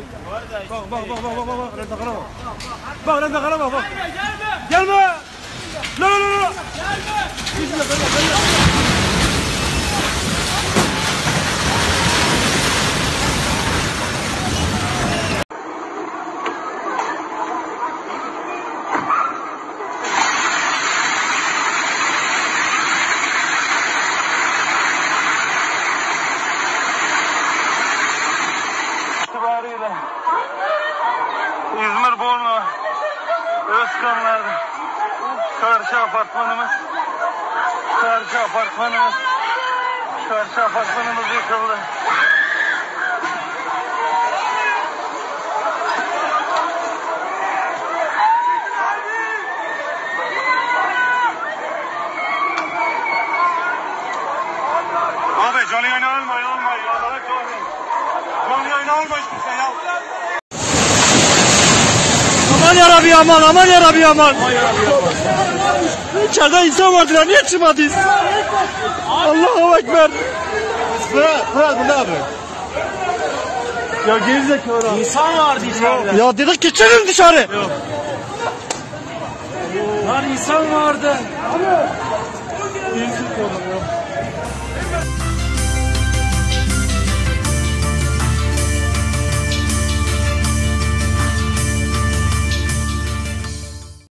Bak bak bak bak bak bak Rezakara bak. Bak Rezakara bak bak. Gelme. La la la la. Gelme. İzmir Bornova Özkanlar'da karşı apartmanımız yıkıldı. Abi canlı yayın alma. Canlı yayın alma işte ya. Aman yarabbi aman yarabbi aman. İçeride insan vardı ya, niye çıkmadınız? Allahu Ekber. Fırat bu ne abi? Ya gerizekalı. İnsan vardı içeride. Ya dedik ki çıkın dışarı. Yok. Lan insan vardı. Gerizekalı ya.